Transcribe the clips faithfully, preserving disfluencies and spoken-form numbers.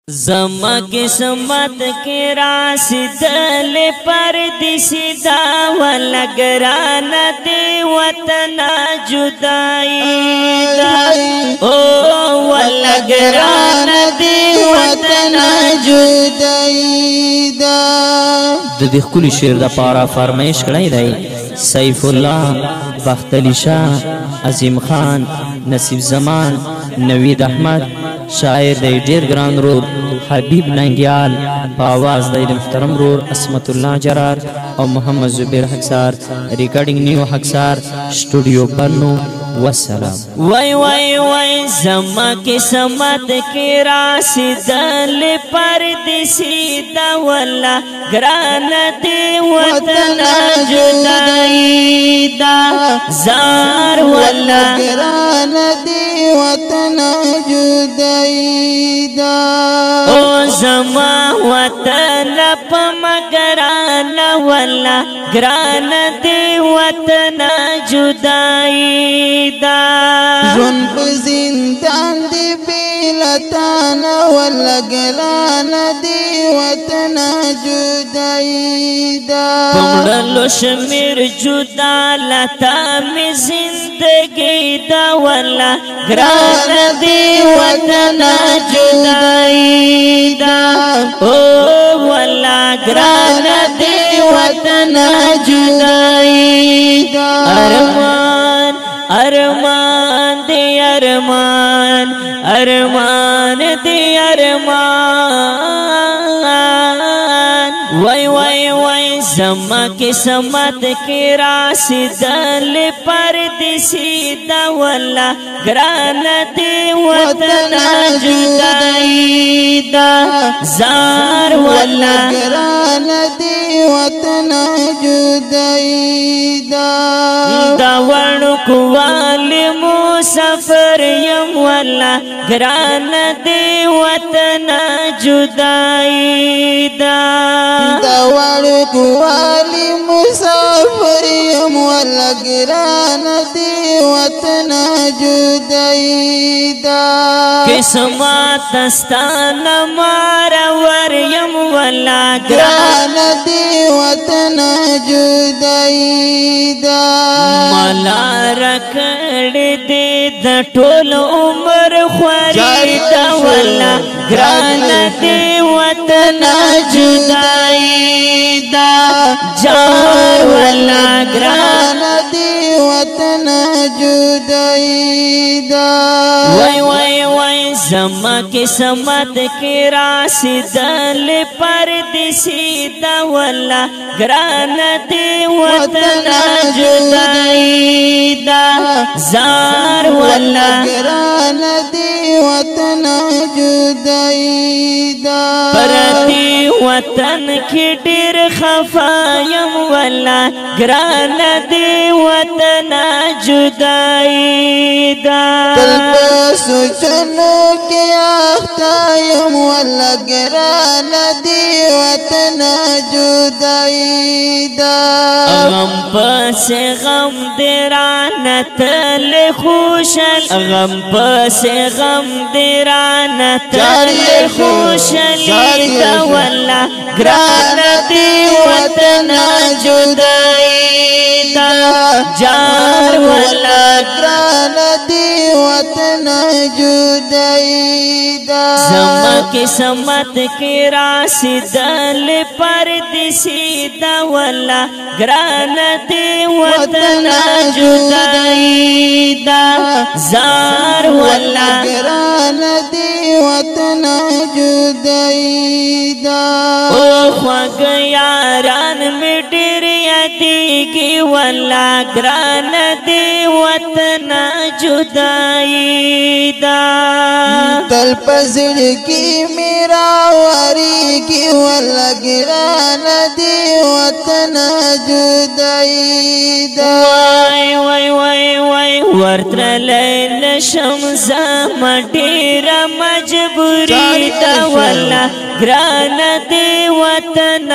ज़मा किस्मत के रासिदल परदेसी दावला गराना दे वतना जुदाई दा ओ वला गराना दे वतना जुदाई दा। د دې خولي شعر د پاره فرمایش کړی دی سیف الله بختلی شاه عظیم خان نصیب زمان نوید احمد شاعر دی ډیر ګران رور حبیب ننګیال په आवाज دی محترم رور اسمت الله جرار او محمد زبیر حقسار ریکارډینګ نیو حقسار سټوډیو بنو والسلام. وای وای وای زما قسمت کې راسدل پردیسی دا ولا ګران دی وطن جدائی دا زار ولا ګران دی وطن جدائی دا او زما وطن پمګران ولا ګران دی وطن جدائی دا ژوند په زندان دی بیلتان ولا ګران دی وطن جدائی دا پمړلو شمیر جدا لتا می زندگی دا ولا ګران دی وطن جدائی دا او ولا ګران دی وطن جدائی دا ارمان ارمان دی ارمان ارمان دی ارمان وای وای وای زما قسمت کې راسدل پردیسی دا ولا ګران دی وطن جدائی دا زار ولا ګران دی وطن جدائی دا دا ورکوال مسافر یم ولا ګران دی وطن جدائی دا دا ورکوالی مسافر یم ولا ګران دی وطن جدائی دا قسمت استان مار ور یم ولا ګران دی وطن جدائی دا ملا رکړ دې د ټول عمر خواري دا ولا ګران دی وطن جدائی دا جار ولا ګران دی وطن جدائی دا وای وای وای زما قسمت کې راسدل پردیسی دا ولا ګران دی وطن جدائی دا زار ولا ګران دی وطن جدائی دا پرتی وطن کې ډېر خفا یم ولا ګران دی وطن جدائی دا تل په سوچنو کې اخته یم ولا ګران دی وطن جدائی دا غم پس غم دران تل خوشل غم پس غم دران تل خوشلی دا ولا ګران دی وطن جدائی دا جار ولا ګران دی وطن جدائی دا زما قسمت کې راسدل پردیسی دا ولا ګران دی وطن جدائی دا زار ولا ګران دی وطن جدائی دا او خوږ یاران می ډېر یادېږي ولا ګران دی وطن جدائی دا تل پزړ کې میرا واری کې ولا ګران دی وطن جدائی دا وای وای وای وای ورتللی نشم زما ډېره مجبوري دا ولا ګران دی وطن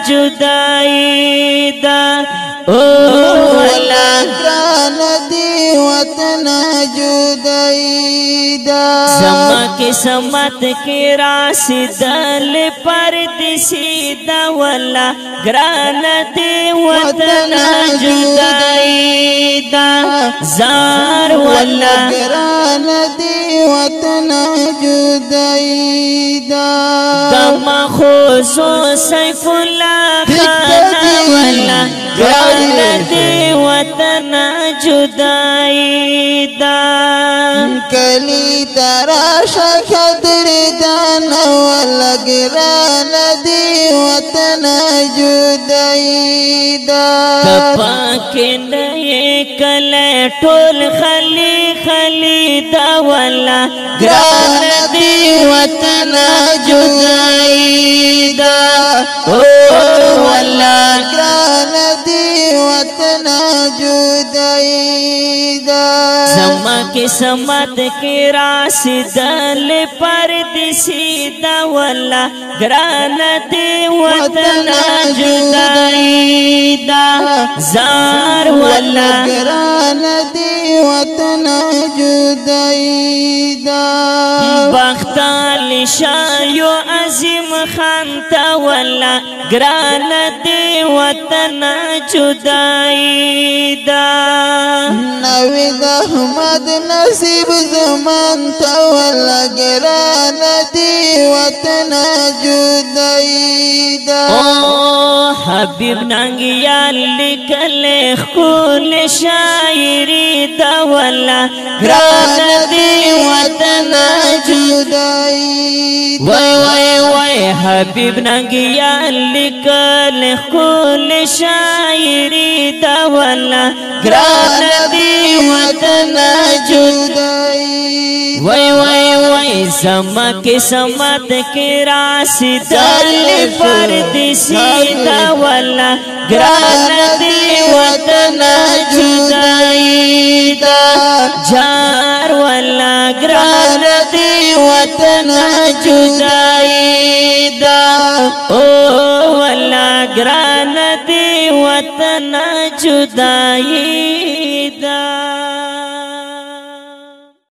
جدائی دا او ولا ګران دی وطن جدائی دا زما قسمت کی راسدل پردیسی دا والا گران دی وطن جدائی دا زار والا گران دی وطن جدائی دا دم خوزو سیف اللہ خان والا گران دی وطن جدائی دا کلی تراشا خدر دان والا گران دی وطن جدائی دا تپاکی نئے کلے ٹول خلی خلی دا والا گران دی وطن جدائی دا او والا گران دی وطن جدائی دا زما قسمت کی راسدل پردیسی دا والا گران دی وطن جدائی دا زار والا گران دی وطن جدائی دا بختال شایو عظیم خان تا والا گران دی وطن جدائی دا نوید احمد نصیب زمان تا والا گران دی وطن جدائی دا او حبیب نانگیا لکل خول شاعری دا والا گران دی وطن جدائی دا وای وای وای حبیب نانگیا لکل خول شاعری دا والا گران دی وطن جدائی وای وای وای زما قسمت کی راسدل پردیسی دا والا گران دی وطن جدائی دا جار والا گران دی وطن جدائی دا او والا گران دی وطن جدائی دا